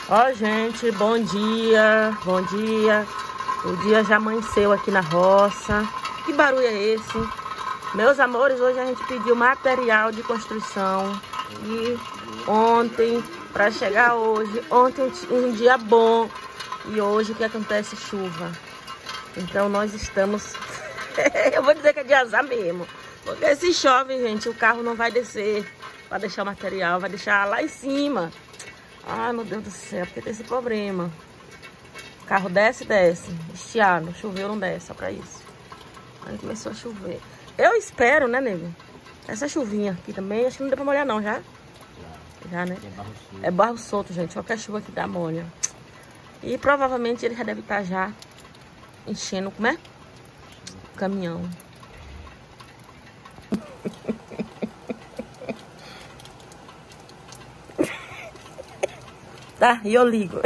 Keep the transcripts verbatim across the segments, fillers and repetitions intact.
Ó, gente, bom dia, bom dia. O dia já amanheceu aqui na roça. Que barulho é esse? Meus amores, hoje a gente pediu material de construção. E ontem, para chegar hoje, ontem um dia bom. E hoje o que acontece? Chuva. Então nós estamos... Eu vou dizer que é de azar mesmo. Porque se chove, gente, o carro não vai descer para deixar o material, vai deixar lá em cima. Ai, meu Deus do céu, porque tem esse problema. O carro desce, desce. Estiado, choveu, não desce, só pra isso. Aí começou a chover. Eu espero, né, nego? Essa chuvinha aqui também, acho que não deu pra molhar não, já? Já, né? É barro solto, é barro solto, gente. Qualquer chuva que dá molha. E provavelmente ele já deve estar já enchendo, como é? O caminhão. Tá? E eu ligo.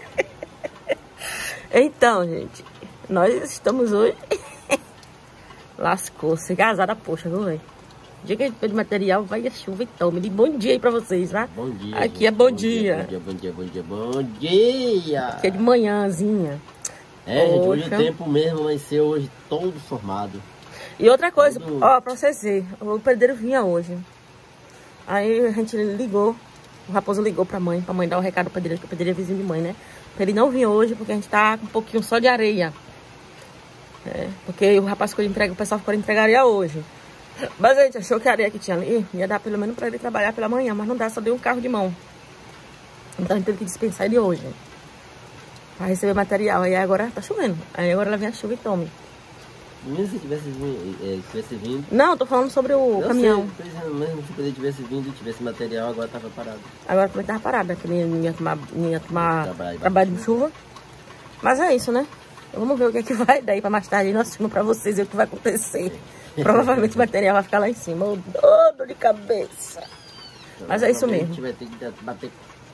Então, gente, nós estamos hoje... Lascou-se, casada, poxa, viu, velho? O dia que a gente pede material, vai a chuva e tome. Bom dia aí pra vocês, tá? Bom dia. Aqui gente. é bom, bom dia. dia. Bom dia, bom dia, bom dia, bom dia. Aqui é de manhãzinha. É, gente, hoje o tempo mesmo vai ser hoje todo formado. E outra coisa, todo... ó, pra vocês verem, o pedreiro vinha hoje. Aí a gente ligou, o Raposo ligou pra mãe, pra mãe dar o recado pro pedreiro, que o pedreiro é vizinho de mãe, né? Pra ele não vir hoje, porque a gente tá com um pouquinho só de areia. É, porque o rapaz ficou de entrega, o pessoal ficou de entregaria hoje. Mas a gente achou que a areia que tinha ali ia dar pelo menos pra ele trabalhar pela manhã, mas não dá, só deu um carro de mão. Então a gente teve que dispensar ele hoje pra receber material. Aí agora tá chovendo. Aí agora ela vem a chuva e tome. Mesmo se tivesse vindo, é, tivesse vindo... Não, tô falando sobre o eu caminhão. Sei, mesmo se ele tivesse vindo e tivesse material, agora tava parado. Agora também tava parado, que nem ia tomar, ia tomar trabalho, trabalho de chuva. Mas é isso, né? Vamos ver o que é que vai daí pra mais tarde nós filmamos pra vocês ver o que vai acontecer. Provavelmente o material vai ficar lá em cima. Ô, dor de cabeça. Mas é isso mesmo. A gente vai ter que bater...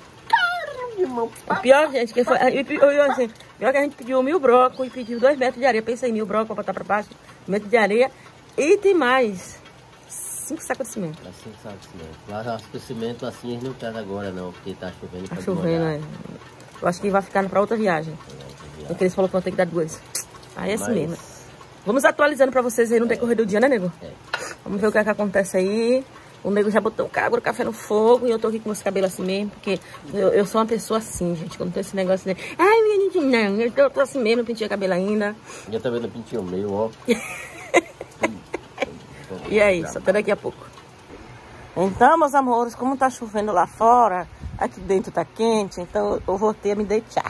O pior, gente, que foi... Eu, assim, pior que a gente pediu mil brocos e pediu dois metros de areia. Pensa em mil brocos pra botar pra baixo. Um metro de areia. E tem mais. Cinco sacos de cimento. Cinco sacos de cimento. Lá acho que o cimento assim eles não trazem agora não, porque tá chovendo. Tá chovendo, é. Eu acho que vai ficar pra outra viagem. Porque eles falaram que vão ter que dar duas. Aí é assim mesmo. Vamos atualizando pra vocês aí no decorrer do dia, né, nego? É. Vamos ver o que é que acontece aí. O nego já botou o água, o café no fogo. E eu tô aqui com meus cabelos assim mesmo. Porque eu, eu sou uma pessoa assim, gente. Quando tem esse negócio de... Ai, minha gente, não. Eu tô, eu tô assim mesmo, não pintei o cabelo ainda. Eu também não pintei o meu, ó. E é isso, até daqui a pouco. Então, meus amores, como tá chovendo lá fora, aqui dentro tá quente, então eu voltei a me deitar.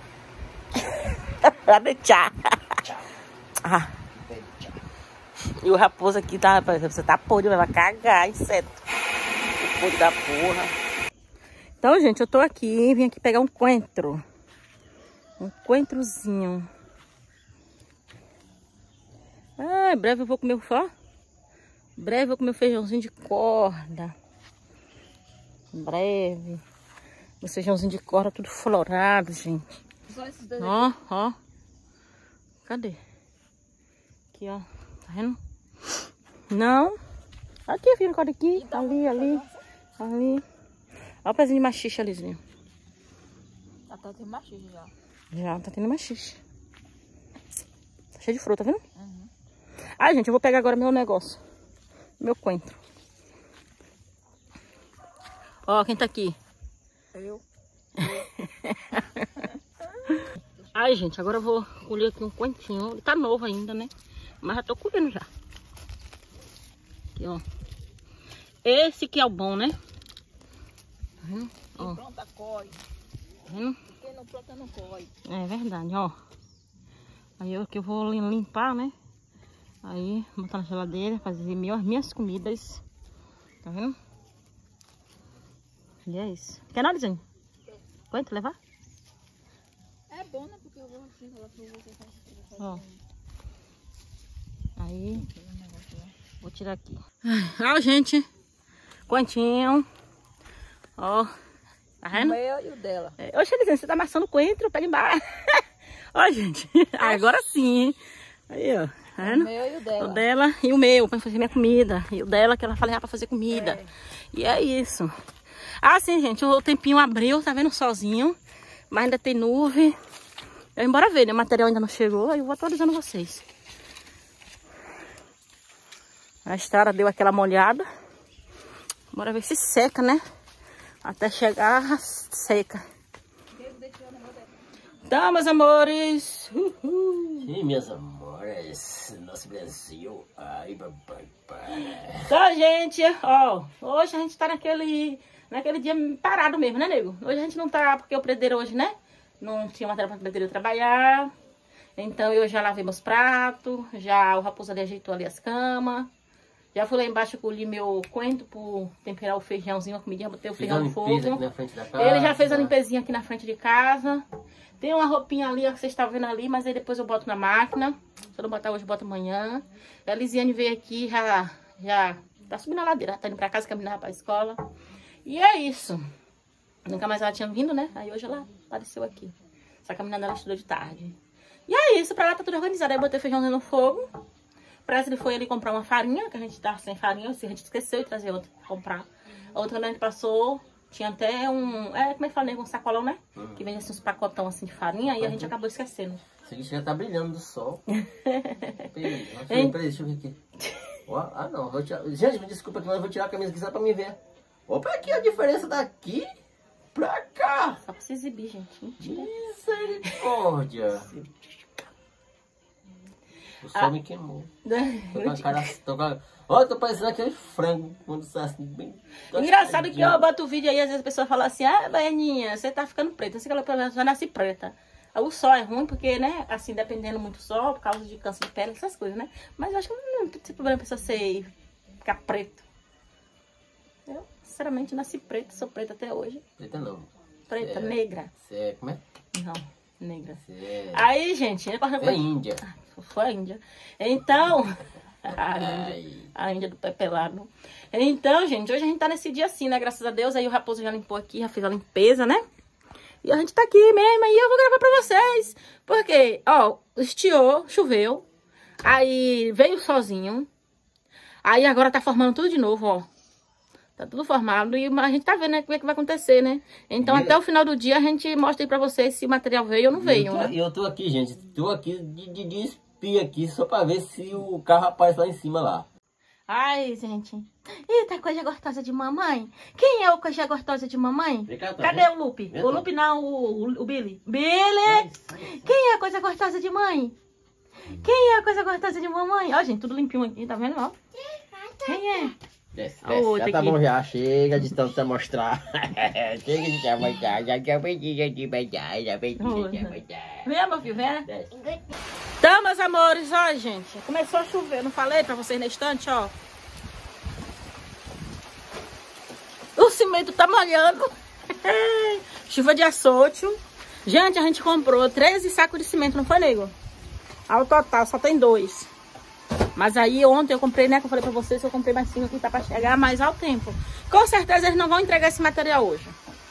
A deitar. Ah. E o Raposo aqui tá, você tá podre, vai cagar, inseto. O podre da porra. Então, gente, eu tô aqui, vim aqui pegar um coentro. Um coentrozinho. Ah, em breve eu vou comer o fó. Em breve eu vou comer feijãozinho de corda. Em breve. O feijãozinho de corda tudo florado, gente. Só esses dois ó, aqui. ó. Cadê? Aqui, ó. Tá vendo? Não. Aqui, filho, corda aqui. Então, ali, ali. Ali. Olha o pezinho de machixe alizinho. Já tá tendo machixe já. Já, tá tendo machixe. Tá cheio de fruta, tá vendo? Uhum. Ai, gente, eu vou pegar agora meu negócio. Meu coentro. Ó, quem tá aqui? Eu. Ai, gente, agora eu vou colher aqui um coentrinho. Ele tá novo ainda, né? Mas já tô colhendo já. Aqui, ó. Esse que é o bom, né? Tá vendo? Ó. Pronta, corre. Tá vendo? Quem não planta, não corre. É verdade, ó. Aí eu que eu vou limpar, né? Aí, botar na geladeira, fazer minhas, minhas comidas. Tá vendo? E é isso. Quer nada, Zinho? Coentro levar? É bom, né? Porque eu vou assim, falar pra você fazer. Ó. Aí, vou tirar aqui. Ó, gente. Coentrinho. Ó. Tá vendo? O meu e o dela. É, oxe, Elisinha, você tá amassando coentro? Pega embaixo. Ó, gente. Agora sim. Aí, ó. Tá vendo? O meu e o dela. O dela e o meu, pra fazer minha comida. E o dela, que ela falei pra fazer comida. É. E é isso. Ah, sim, gente. O tempinho abriu, tá vendo? Sozinho. mas ainda tem nuvem. Eu embora ver, né? O material ainda não chegou, aí eu vou atualizando vocês. A estrada deu aquela molhada. Bora ver se seca, né? Até chegar seca. Então, meus amores. Uhul. Sim, meus amores. Nosso Brasil. Ai, papai. Então, gente, ó. Hoje a gente tá naquele, naquele dia parado mesmo, né, nego? Hoje a gente não tá, porque o predeiro hoje, né? Não tinha matéria para o predeiro trabalhar. Então, eu já lavei meus pratos. Já o Raposo ali ajeitou ali as camas. Já fui lá embaixo, colhi meu coentro por temperar o feijãozinho, a comidinha, botei o feijão no fogo. Aqui na frente da casa. Ele já fez a limpezinha aqui na frente de casa. Tem uma roupinha ali, ó, que vocês estão vendo ali, mas aí depois eu boto na máquina. Se eu não botar hoje, eu boto amanhã. A Lisiane veio aqui, já, já tá subindo a ladeira, tá indo pra casa, caminhar pra escola. E é isso. Nunca mais ela tinha vindo, né? Aí hoje ela apareceu aqui. Essa caminhada ela estudou de tarde. E é isso, pra lá tá tudo organizado. Aí eu botei o feijãozinho no fogo. Parece que ele foi ali comprar uma farinha, que a gente tá sem farinha, assim, a gente esqueceu de trazer outra pra comprar. A outra a gente passou, tinha até um, é, como é que fala, né, um sacolão, né? Uhum. Que vende assim uns pacotão assim de farinha, e a gente acabou esquecendo. Isso aqui já tá brilhando do sol. Peraí, peraí, deixa eu ver aqui. Ah, não, vou tirar. Gente, me desculpa que eu vou tirar a camisa aqui só pra me ver. Opa, aqui a diferença daqui pra cá. Só pra se exibir, gente. Mentira. Misericórdia. O sol ah. me queimou. Tô com a cara... Tô com a... Ó, tô parecendo aquele frango. Quando sai assim, bem... Engraçado que eu boto o vídeo aí, às vezes a pessoa fala assim, ah, Baianinha, você tá ficando preta. Você já nasce preta. O sol é ruim porque, né, assim, dependendo muito do sol, por causa de câncer de pele, essas coisas, né? Mas eu acho que não tem problema a pessoa ser... ficar preto. Eu, sinceramente, nasci preta, sou preta até hoje. Preta não. Preta, cê negra. Você é... como é? Não, negra. É... Aí, gente... É coisa... índia. Foi a Índia. Então, a Índia, a Índia do pé pelado. Então, gente, hoje a gente tá nesse dia assim, né? Graças a Deus. Aí o Raposo já limpou aqui, já fez a limpeza, né? E a gente tá aqui mesmo. E eu vou gravar pra vocês. Porque, ó, estiou, choveu. Aí veio sozinho. Aí agora tá formando tudo de novo, ó. Tá tudo formado. E a gente tá vendo, né, como é que vai acontecer, né? Então, e até o final do dia, a gente mostra aí pra vocês se o material veio ou não veio, eu tô, né? Eu tô aqui, gente. Tô aqui de, de, de espia aqui, só pra ver se o carro aparece lá em cima lá. Ai, gente. Eita, coisa gostosa de mamãe. Quem é o coisa gostosa de mamãe? Ricardo, cadê né? o Lupe? O Lupe não, o, o, o Billy. Billy! Quem é a coisa gostosa de mãe? Quem é a coisa gostosa de mamãe? Ó, gente, tudo limpinho aqui, tá vendo? Ó. Quem é? Desce, desce. Oh, já tá aqui. Bom já, chega de tanto mostrar. Chega de já mostrar, já quer pedir de beijar, já pedir de beijar. Vem, meu filho, vem. Desce. Então, meus amores, ó, gente, começou a chover, não falei pra vocês na estante, ó. O cimento tá molhando. Chuva de açoite. Gente, a gente comprou treze sacos de cimento, não foi, nego? Ao total, só tem dois. Mas aí ontem eu comprei, né, que eu falei pra vocês, que eu comprei mais cinco que tá pra chegar mais ao tempo. Com certeza eles não vão entregar esse material hoje.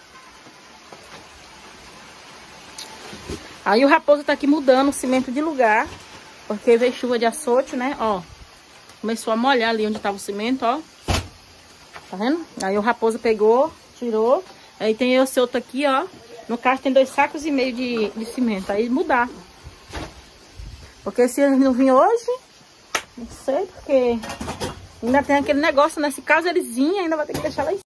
Aí o Raposo tá aqui mudando o cimento de lugar, porque veio chuva de açoite, né, ó. Começou a molhar ali onde tava o cimento, ó. Tá vendo? Aí o Raposo pegou, tirou. Aí tem esse outro aqui, ó. No caso tem dois sacos e meio de, de cimento. Aí mudar. Porque se eles não virem hoje... Não sei, porque ainda tem aquele negócio, nesse caso eles vinham, ainda vai ter que deixar lá em cima.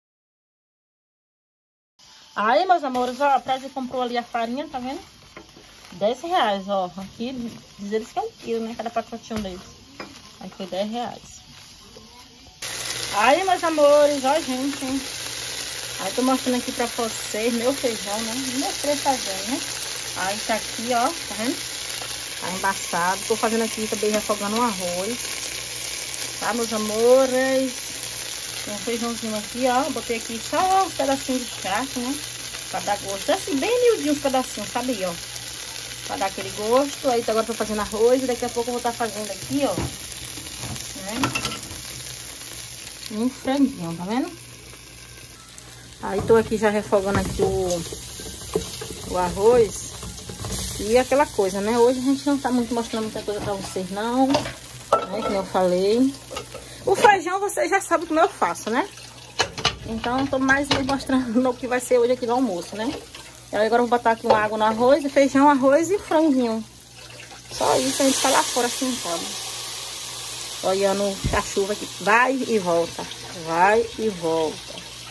Aí, meus amores, ó, a Prezi comprou ali a farinha, tá vendo? dez reais, ó. Aqui, diz eles que é um quilo, né? Cada pacotinho deles. Aí foi dez reais. Aí, meus amores, ó, gente, hein? Aí tô mostrando aqui pra vocês meu feijão, né? Mostrei fazendo, né? Aí tá aqui, ó, tá vendo? Tá embaçado. Tô fazendo aqui também, refogando um arroz. Tá, meus amores? Tem um feijãozinho aqui, ó. Botei aqui só um pedacinho de charque, né? Pra dar gosto. Assim, bem miudinho os pedacinhos, sabe aí, ó? Pra dar aquele gosto. Aí agora tô fazendo arroz. E daqui a pouco eu vou estar fazendo aqui, ó. Né? Um franguinho, tá vendo? Aí tô aqui já refogando aqui o, o arroz. E aquela coisa, né? Hoje a gente não tá muito mostrando muita coisa pra vocês, não. Né? Como eu falei. O feijão vocês já sabem como eu faço, né? Então eu tô mais mostrando o que vai ser hoje aqui no almoço, né? Aí agora eu vou botar aqui uma água no arroz, e feijão, arroz e franguinho. Só isso, a gente tá lá fora sentado. Olhando a chuva aqui. Vai e volta. Vai e volta.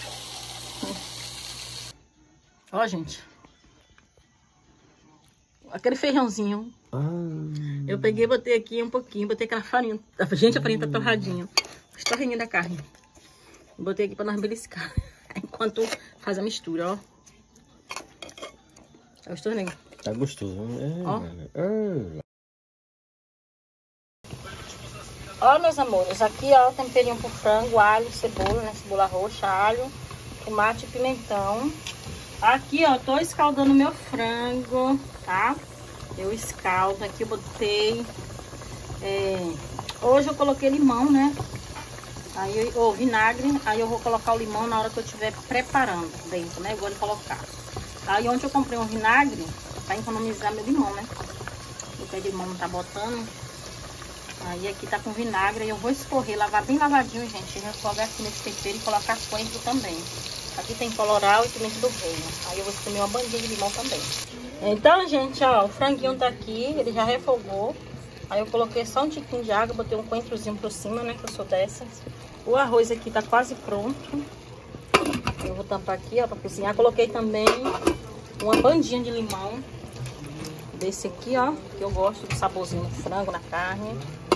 Ó, gente. Aquele feijãozinho. Ah. Eu peguei, botei aqui um pouquinho, botei aquela farinha. Gente, a farinha tá torradinha. Os torrinhos da carne. Botei aqui pra nós beliscar. Enquanto faz a mistura, ó. Tá gostoso, né? Tá gostoso. Ó. Ó, meus amores. Aqui, ó, temperinho pro frango, alho, cebola, né? Cebola roxa, alho, tomate e pimentão. Aqui, ó, tô escaldando meu frango, tá? Eu escaldo. Aqui eu botei... É, hoje eu coloquei limão, né? Aí, ou vinagre. Aí eu vou colocar o limão na hora que eu estiver preparando dentro, né? Eu vou colocar. Aí ontem eu comprei um vinagre pra economizar meu limão, né? O pé de limão não tá botando. Aí aqui tá com vinagre. Aí eu vou escorrer, lavar bem lavadinho, gente. Refogar aqui nesse tempero e colocar coentro também. Aqui tem colorau e pimenta do reino. Aí eu vou espremer uma bandinha de limão também. Então, gente, ó, o franguinho tá aqui. Ele já refogou. Aí eu coloquei só um tiquinho de água. Botei um coentrozinho por cima, né? Que eu sou dessas. O arroz aqui tá quase pronto. Eu vou tampar aqui, ó, pra cozinhar. Coloquei também uma bandinha de limão. Desse aqui, ó. Que eu gosto do saborzinho no frango, na carne.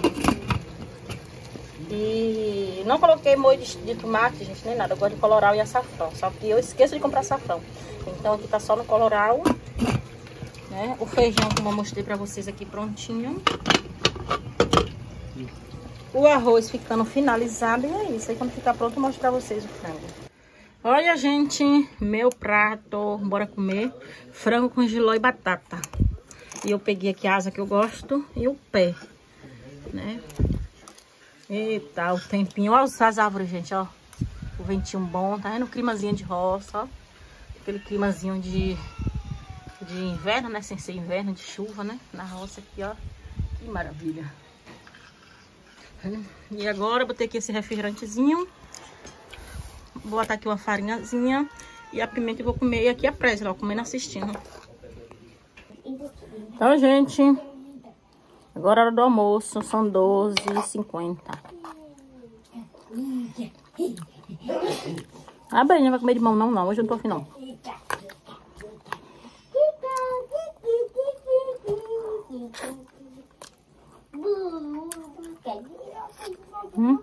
E não coloquei molho de, de tomate, gente, nem nada. Eu gosto de colorau e açafrão. Só que eu esqueço de comprar açafrão. Então aqui tá só no colorau, né? O feijão, como eu mostrei pra vocês aqui, prontinho. O arroz ficando finalizado. E é isso. Aí quando ficar pronto eu mostro pra vocês o frango. Olha, gente, meu prato. Bora comer. Frango com jiló e batata. E eu peguei aqui a asa que eu gosto e o pé, né? Eita, o tempinho. Olha as árvores, gente, ó. O ventinho bom, tá vendo? O climazinho de roça, ó. Aquele climazinho de, de inverno, né? Sem ser inverno, de chuva, né? Na roça aqui, ó. Que maravilha. E agora eu botei aqui esse refrigerantezinho. Vou botar aqui uma farinhazinha. E a pimenta eu vou comer. E aqui a presa, ó. Comendo assistindo. Então, gente... Agora é hora do almoço, são doze e cinquenta. A Bahia não vai comer de mão não, não. Hoje eu não tô afim, não. Hum?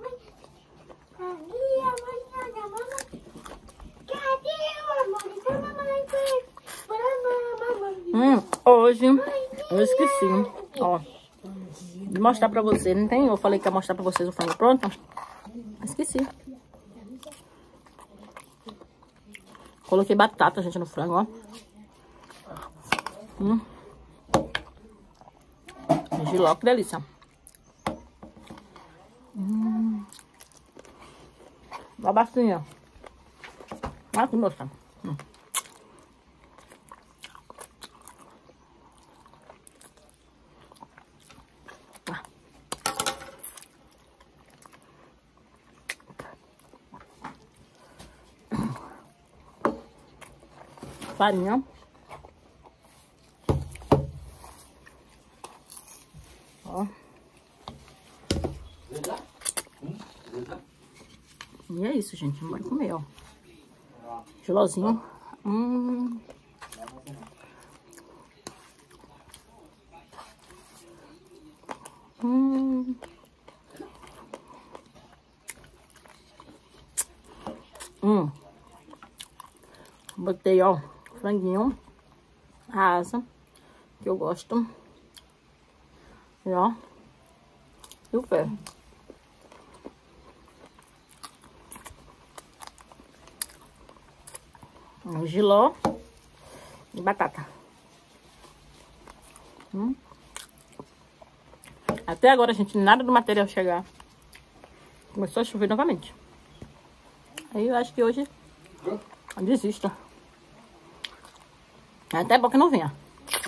Hum, hoje eu esqueci, ó. De mostrar pra vocês, não tem? Eu falei que ia mostrar pra vocês o frango pronto. Esqueci. Coloquei batata, gente, no frango, ó. Hum. Jiló, que delícia. Hum. Dá bastante, ó. Olha que moça. Hum. Farinha. Ó. E é isso, gente. Bora comer, ó. Gelózinho. Hum. Hum. Hum. Botei, ó, franguinho, a asa, que eu gosto. E, ó, e o pé. Um jiló e batata. Hum. Até agora, gente, nada do material chegar. Começou a chover novamente. Aí eu acho que hoje eu desisto. É até bom que não venha.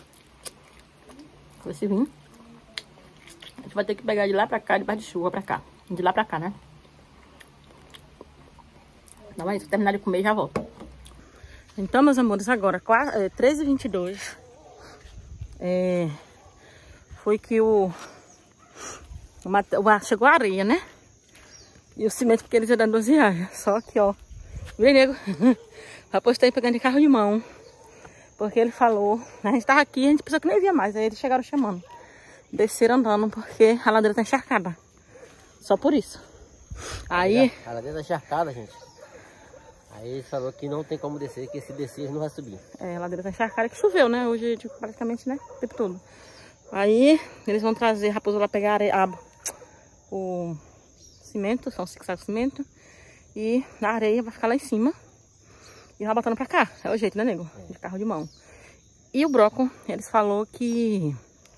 Se vir, a gente vai ter que pegar de lá pra cá, debaixo de chuva pra cá. De lá pra cá, né? Então é isso, terminar de comer e já volto. Então, meus amores, agora, treze e vinte e dois, é, foi que o, o, o... Chegou a areia, né? E o cimento porque eles iam dar duas viagens. Só que, ó, vem nego, apostei pegando de carro de mão. Porque ele falou, a gente tava aqui, a gente pensou que nem via mais. Aí eles chegaram chamando. Desceram andando porque a ladeira tá encharcada. Só por isso. Aí... A ladeira tá encharcada, gente. Aí ele falou que não tem como descer, que se descer ele não vai subir. É, a ladeira tá encharcada, que choveu, né? Hoje, tipo, praticamente, né? O tempo todo. Aí, eles vão trazer, Raposo lá pegar areia, a, o cimento, são cinco sacos de cimento. E a areia vai ficar lá em cima. E vai botando pra cá. É o jeito, né, nego? De carro de mão. E o broco, eles falou que...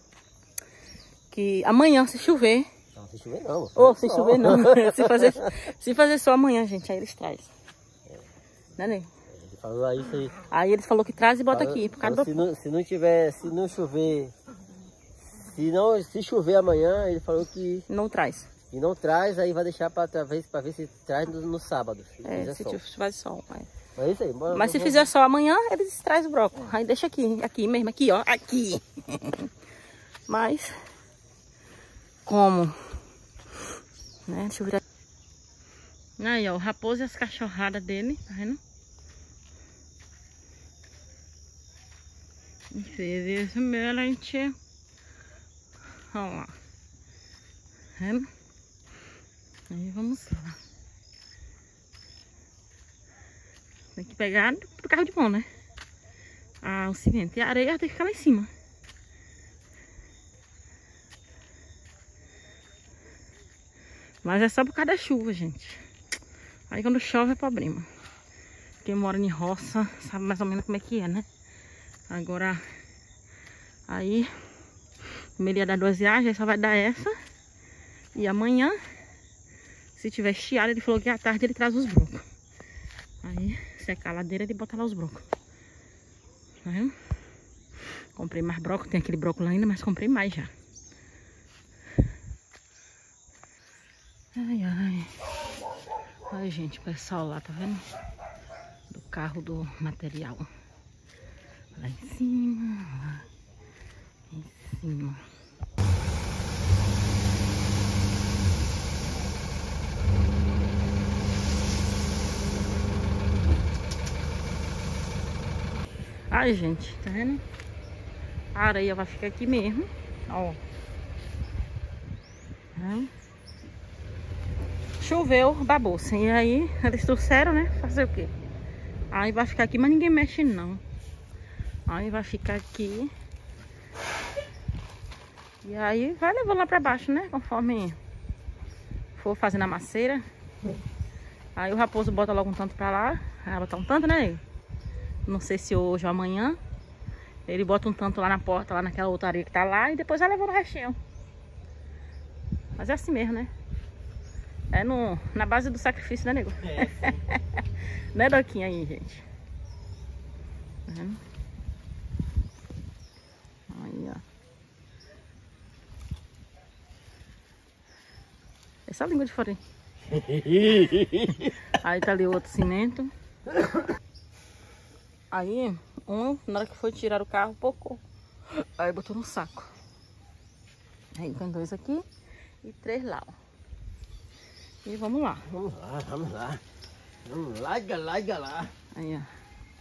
Que amanhã, se chover... Não, se chover não. Ou oh, se chover não. se, fazer, se fazer só amanhã, gente, aí eles trazem. Né, nego? Ele falou isso aí. Aí eles falou que traz e bota falou, aqui. Por causa do... se, não, se não tiver, se não chover... Se não, se chover amanhã, ele falou que... Não traz. E não traz, aí vai deixar pra, pra, ver, pra ver se traz no, no sábado. Se é, se tiver sol. É. É isso aí, bora, mas se vamos... fizer sol amanhã, eles trazem o broco. Aí deixa aqui, aqui mesmo, aqui, ó, aqui. Mas, como? Né, deixa eu virar. Aí, ó, o Raposo e as cachorradas dele, tá vendo? Infelizmente. Olha lá. Vendo? Aí vamos lá. Tem que pegar pro carro de mão, né? Ah, o cimento e a areia tem que ficar lá em cima. Mas é só por causa da chuva, gente. Aí quando chove é problema. Quem mora em roça sabe mais ou menos como é que é, né? Agora, aí, ele ia dar duas viagens, só vai dar essa. E amanhã, se tiver estiado, ele falou que à tarde ele traz os brocos. Aí, secar a ladeira e botar lá os brocos. Tá vendo? Comprei mais broco, tem aquele broco lá ainda, mas comprei mais já. Ai, ai. Ai, gente, o pessoal lá, tá vendo? Do carro do material. Lá em cima, lá em cima. Ai, gente, tá vendo? A areia vai ficar aqui mesmo, ó. Tá? Choveu da bolsa. E aí, eles trouxeram, né? Fazer o quê? Aí vai ficar aqui, mas ninguém mexe não. Aí vai ficar aqui. E aí vai levando lá pra baixo, né? Conforme for fazendo a maceira. Aí o Raposo bota logo um tanto pra lá. Vai botar um tanto, né? Não sei se hoje ou amanhã. Ele bota um tanto lá na porta, lá naquela outra areia que tá lá. E depois vai levando o restinho. Mas é assim mesmo, né? É no, na base do sacrifício, né, nego? É, sim. Né, Doquinha aí, gente? Tá vendo? Aí, ó. Essa língua de fora aí. Aí tá ali o outro cimento. Aí, um, na hora que foi tirar o carro, pocou. Aí botou no saco. Aí tem dois aqui e três lá, ó. E vamos lá. Vamos lá, vamos lá. Vamos, larga, larga lá. Aí, ó.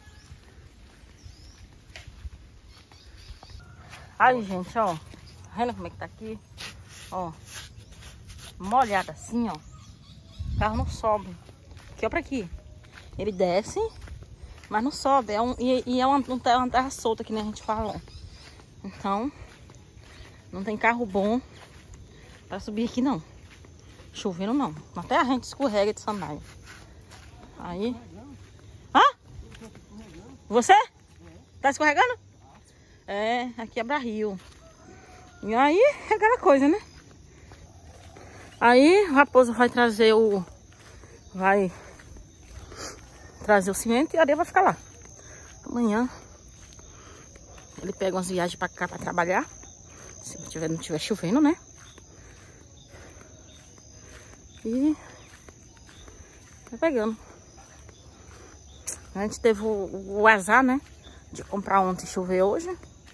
Aí, gente, ó. Tá vendo como é que tá aqui? Ó. Molhada assim, ó. O carro não sobe. Aqui, ó, pra aqui. Ele desce, mas não sobe. É um, e, e é uma, uma terra solta, que nem a gente falou. Então, não tem carro bom pra subir aqui, não. Chovendo, não. Até a gente escorrega de sandália. Aí. Hã? Você? Tá escorregando? É, aqui é barril. E aí, é aquela coisa, né? Aí, o Raposo vai trazer o... Vai trazer o cimento e a areia vai ficar lá. Amanhã, ele pega umas viagens pra cá pra trabalhar. Se não tiver, não tiver chovendo, né? E... Tá pegando. A gente teve o, o azar, né? De comprar ontem e chover hoje.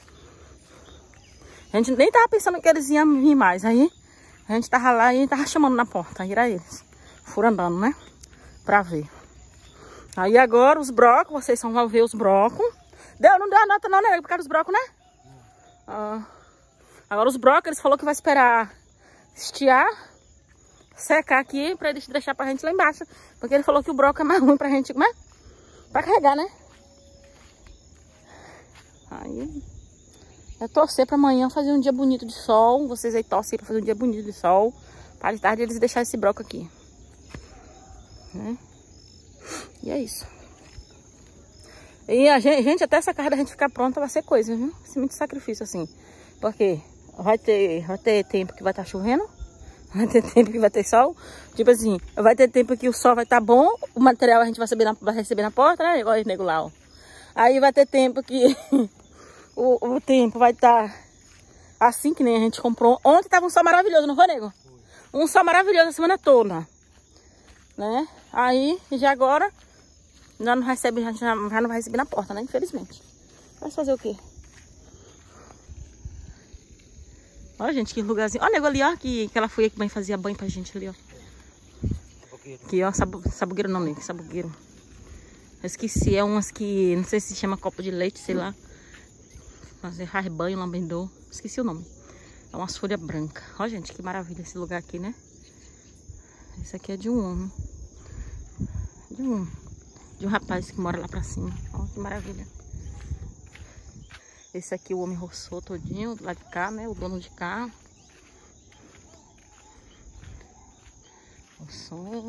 A gente nem tava pensando que eles iam vir mais. Aí a gente tava lá e tava chamando na porta. Aí era eles. Foram andando, né? Pra ver. Aí agora os brocos, vocês vão ver os brocos. Deu, não deu a nota não, né? Por causa dos brocos, né? Ah, agora os brocos, eles falaram que vai esperar estiar, secar aqui, pra eles deixar pra gente lá embaixo. Porque ele falou que o broco é mais ruim pra gente, né? Pra carregar, né? Aí, é torcer pra amanhã fazer um dia bonito de sol. Vocês aí torcem pra fazer um dia bonito de sol. Para de tarde eles deixarem esse broco aqui. Né? E é isso. E a gente, gente, até essa carga da gente ficar pronta vai ser coisa, viu? Vai ser muito sacrifício, assim. Porque vai ter, vai ter tempo que vai estar chovendo. Vai ter tempo que vai ter sol. Tipo assim, vai ter tempo que o sol vai estar bom. O material a gente vai receber na, vai receber na porta, né? Igual esse nego lá, ó. Aí vai ter tempo que o, o tempo vai estar assim que nem a gente comprou. Ontem tava um sol maravilhoso, não foi, nego? Um sol maravilhoso a semana toda. Né? Aí, já agora, já não recebe, já, já não vai receber na porta, né? Infelizmente. Vai fazer o quê? Olha, gente, que lugarzinho. Olha o nego ali, ó, que, que ela foi que mãe fazia banho pra gente ali, ó. Aqui, ó, sabu, sabugueiro não, nego, sabugueiro. Eu esqueci, é umas que, não sei se chama copo de leite, sei lá. Fazer banho, lambendor. Esqueci o nome. É umas folhas brancas. Olha, gente, que maravilha esse lugar aqui, né? Esse aqui é de um homem. De um, de um rapaz que mora lá pra cima. Olha que maravilha. Esse aqui o homem roçou todinho, do lado de cá, né? O dono de cá. Roçou.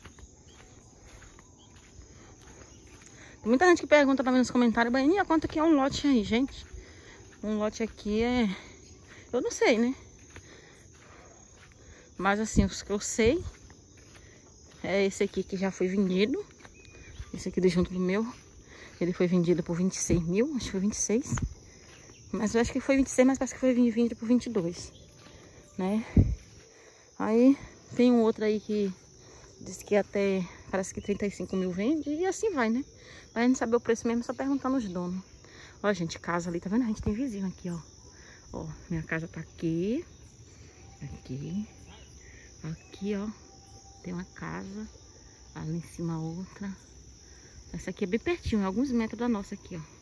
Tem muita gente que pergunta pra mim nos comentários, Baianinha, quanto que é um lote aí, gente? Um lote aqui é... Eu não sei, né? Mas assim, os que eu sei... É esse aqui que já foi vendido. Esse aqui do junto do meu. Ele foi vendido por vinte e seis mil. Acho que foi vinte e seis. Mas eu acho que foi vinte e seis, mas parece que foi vendido por vinte e dois. Né? Aí tem um outro aí que diz que até parece que trinta e cinco mil vende. E assim vai, né? Pra gente saber o preço mesmo, só perguntando os donos. Ó, gente, casa ali, tá vendo? A gente tem vizinho aqui, ó. Ó, minha casa tá aqui. Aqui. Aqui, ó. Tem uma casa, ali em cima outra. Essa aqui é bem pertinho, alguns metros da nossa aqui, ó.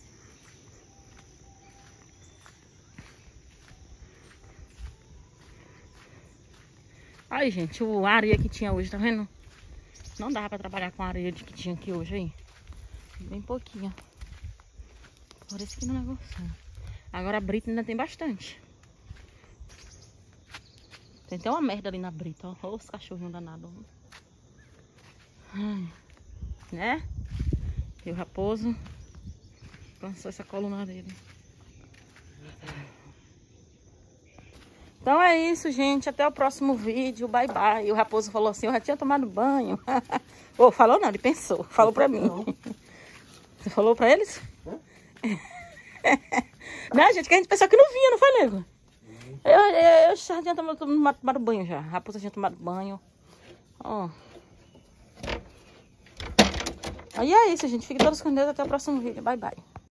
Aí, gente, o areia que tinha hoje, tá vendo? Não dava pra trabalhar com a areia que tinha aqui hoje, aí. Bem pouquinho. Por isso que não é gostando. Agora a brita ainda tem bastante. Tem até uma merda ali na brita, ó. Olha os cachorrinhos danados. Ai, né? E o raposo cansou essa coluna dele. Então é isso, gente. Até o próximo vídeo. Bye, bye. E o raposo falou assim, eu já tinha tomado banho. Ô, oh, falou não, ele pensou. Falou pra mim. Não. Você falou pra eles? Não, gente, que a gente pensou que não vinha, não foi, nego? Eu, eu, eu já tinha tomado, tomado banho já. A raposa tinha tomado banho. Ó. Aí é isso, gente. Fiquem todos com Deus. Até o próximo vídeo. Bye, bye.